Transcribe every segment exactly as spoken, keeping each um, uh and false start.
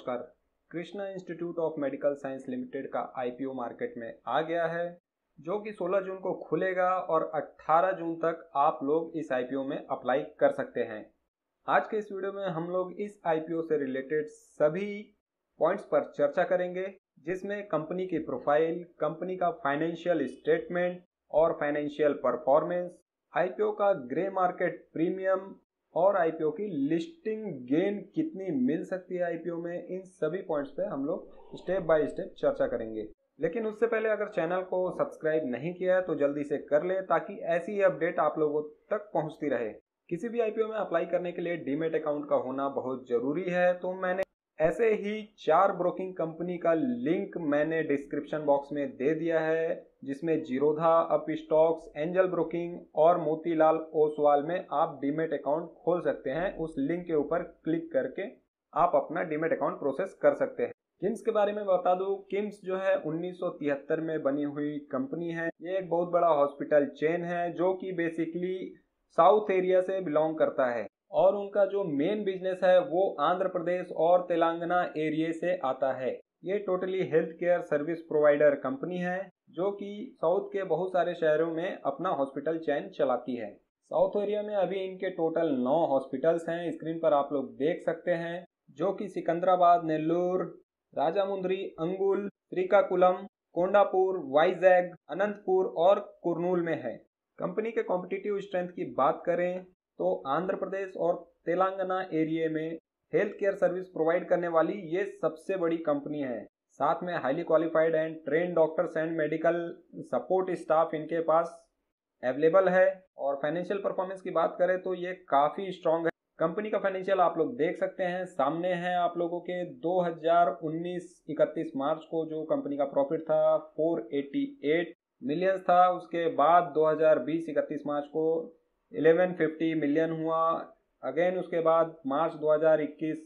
नमस्कार। Krishna institute of medical science limited का IPO market में आ गया है, जो कि सोलह जून को खुलेगा और अठारह जून तक आप लोग इस आईपीओ में अप्लाई कर सकते हैं। आज के इस वीडियो में हम लोग इस आईपीओ से रिलेटेड सभी पॉइंट्स पर चर्चा करेंगे, जिसमें कंपनी की प्रोफाइल, कंपनी का फाइनेंशियल स्टेटमेंट और फाइनेंशियल परफॉर्मेंस, आईपीओ का ग्रे मार्केट प्रीमियम और आईपीओ की लिस्टिंग गेन कितनी मिल सकती है आईपीओ में। इन सभी पॉइंट्स पे हम लोग स्टेप बाय स्टेप चर्चा करेंगे। लेकिन उससे पहले अगर चैनल को सब्सक्राइब नहीं किया है तो जल्दी से कर ले, ताकि ऐसी ही अपडेट आप लोगों तक पहुंचती रहे। किसी भी आईपीओ में अप्लाई करने के लिए डीमेट अकाउंट का होना बहुत जरूरी है, तो मैंने ऐसे ही चार ब्रोकिंग कंपनी का लिंक मैंने डिस्क्रिप्शन बॉक्स में दे दिया है, जिसमें जीरोधा, अप स्टॉक्स, एंजल ब्रोकिंग और मोतीलाल ओसवाल में आप डीमेट अकाउंट खोल सकते हैं। उस लिंक के ऊपर क्लिक करके आप अपना डीमेट अकाउंट प्रोसेस कर सकते हैं। किम्स के बारे में बता दूं, किम्स जो है उन्नीस सौ तिहत्तर में बनी हुई कंपनी है। ये एक बहुत बड़ा हॉस्पिटल चेन है, जो कि बेसिकली साउथ एरिया से बिलोंग करता है और उनका जो मेन बिजनेस है वो आंध्र प्रदेश और तेलंगाना एरिया से आता है। ये totally health care service provider company है, जो कि साउथ के बहुत सारे शहरों में अपना हॉस्पिटल चेन चलाती है। साउथ एरिया में अभी इनके टोटल नौ हॉस्पिटल्स हैं, स्क्रीन पर आप लोग देख सकते हैं, जो कि सिकंदराबाद, नेल्लोर, राजामुंद्री, अंगुल, श्रीकाकुलम, कोंडापुर, वाइजैग, अनंतपुर और कुर्नूल में है। कंपनी के कॉम्पिटिटिव स्ट्रेंथ की बात करें तो आंध्र प्रदेश और तेलंगाना एरिया में हेल्थ केयर सर्विस प्रोवाइड करने वाली ये सबसे बड़ी कंपनी है। साथ में highly qualified and train doctors and medical support staff इनके पास अवेलेबल है। और फाइनेंशियल परफॉर्मेंस की बात करें तो ये काफ़ी स्ट्रांग है। कंपनी का फाइनेंशियल आप लोग देख सकते हैं, सामने है आप लोगों के। दो हज़ार उन्नीस इकतीस मार्च को जो कंपनी का प्रॉफिट था चार सौ अट्ठासी मिलियन था। उसके बाद दो हज़ार बीस इकतीस मार्च को ग्यारह सौ पचास मिलियन हुआ। अगेन उसके बाद मार्च दो हज़ार इक्कीस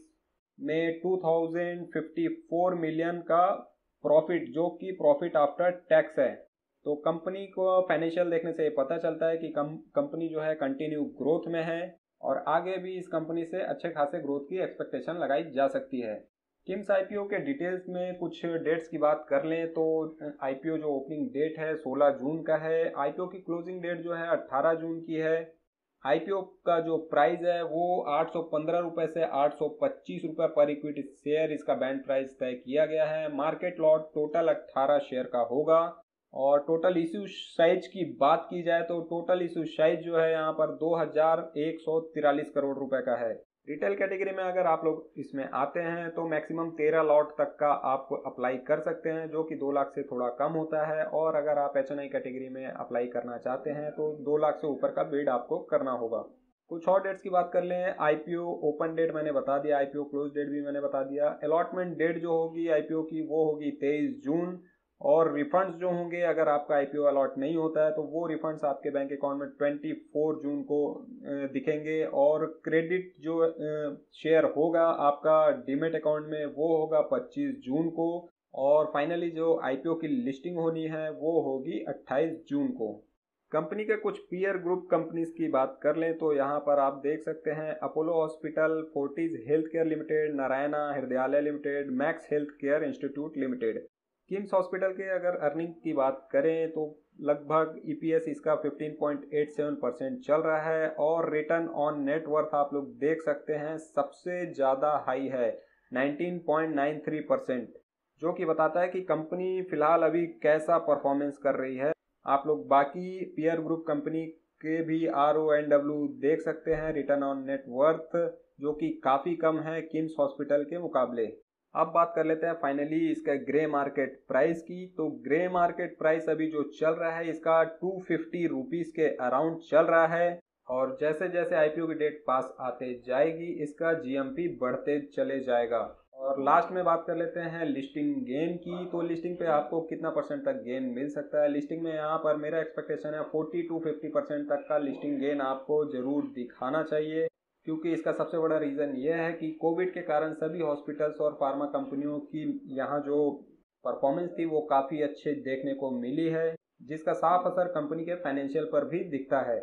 में दो हज़ार चौवन मिलियन का प्रॉफिट, जो कि प्रॉफिट आफ्टर टैक्स है। तो कंपनी को फाइनेंशियल देखने से पता चलता है कि कम कंपनी जो है कंटिन्यू ग्रोथ में है और आगे भी इस कंपनी से अच्छे खासे ग्रोथ की एक्सपेक्टेशन लगाई जा सकती है। किम्स आईपीओ के डिटेल्स में कुछ डेट्स की बात कर लें तो आईपीओ जो ओपनिंग डेट है सोलह जून का है। आईपीओ की क्लोजिंग डेट जो है अठारह जून की है। आईपीओ का जो प्राइस है वो आठ सौ पंद्रह रुपए से आठ सौ पच्चीस रुपए पर इक्विटी शेयर इसका बैंड प्राइस तय किया गया है। मार्केट लॉट टोटल अठारह शेयर का होगा। और टोटल इश्यू साइज की बात की जाए तो टोटल इश्यू साइज जो है यहाँ पर दो हजार एक सौ तिरालीस करोड़ रुपए का है। रिटेल कैटेगरी में अगर आप लोग इसमें आते हैं तो मैक्सिमम तेरह लॉट तक का आप अप्लाई कर सकते हैं, जो कि दो लाख से थोड़ा कम होता है। और अगर आप एच एन आई कैटेगरी में अप्लाई करना चाहते हैं तो दो लाख से ऊपर का बिड आपको करना होगा। कुछ और डेट्स की बात कर लें। आईपीओ ओपन डेट मैंने बता दिया, आईपीओ क्लोज डेट भी मैंने बता दिया। अलॉटमेंट डेट जो होगी आईपीओ की वो होगी तेईस जून। और रिफंड्स जो होंगे, अगर आपका आईपीओ अलॉट नहीं होता है तो वो रिफंड्स आपके बैंक अकाउंट में चौबीस जून को दिखेंगे। और क्रेडिट जो शेयर होगा आपका डीमेट अकाउंट में वो होगा पच्चीस जून को। और फाइनली जो आईपीओ की लिस्टिंग होनी है वो होगी अट्ठाईस जून को। कंपनी के कुछ पीयर ग्रुप कंपनीज की बात कर लें तो यहाँ पर आप देख सकते हैं Apollo hospital, Fortis health care limited, Narayana Hrudayalaya limited, Max health care institute limited. KIMS hospital के अगर अर्निंग की बात करें तो लगभग ईपीएस इसका पंद्रह पॉइंट सत्तासी परसेंट चल रहा है। और रिटर्न ऑन नेट वर्थ आप लोग देख सकते हैं सबसे ज़्यादा हाई है उन्नीस पॉइंट तिरानवे परसेंट, जो कि बताता है कि कंपनी फिलहाल अभी कैसा परफॉर्मेंस कर रही है। आप लोग बाकी पीयर ग्रुप कंपनी के भी आर ओ एन डब्ल्यू देख सकते हैं, रिटर्न ऑन नेट वर्थ, जो कि काफ़ी कम है किम्स हॉस्पिटल के मुकाबले। अब बात कर लेते हैं फाइनली इसका ग्रे मार्केट प्राइस की। तो ग्रे मार्केट प्राइस अभी जो चल रहा है इसका दो सौ पचास रुपीस के अराउंड चल रहा है। और जैसे जैसे आईपीओ की डेट पास आते जाएगी इसका जीएमपी बढ़ते चले जाएगा। और लास्ट में बात कर लेते हैं लिस्टिंग गेन की। तो लिस्टिंग पे आपको कितना परसेंट तक गेन मिल सकता है। लिस्टिंग में यहाँ पर मेरा एक्सपेक्टेशन है चालीस टू पचास परसेंट तक का लिस्टिंग गेन आपको जरूर दिखाना चाहिए, क्योंकि इसका सबसे बड़ा रीज़न यह है कि कोविड के कारण सभी हॉस्पिटल्स और फार्मा कंपनियों की यहाँ जो परफॉर्मेंस थी वो काफ़ी अच्छे देखने को मिली है, जिसका साफ असर कंपनी के फाइनेंशियल पर भी दिखता है।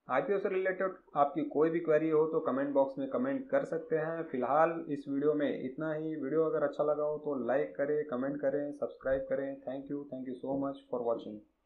आईपीओ से रिलेटेड आपकी कोई भी क्वेरी हो तो कमेंट बॉक्स में कमेंट कर सकते हैं। फिलहाल इस वीडियो में इतना ही। वीडियो अगर अच्छा लगा हो तो लाइक करें, कमेंट करें, सब्सक्राइब करें। Thank you thank you so much for watching.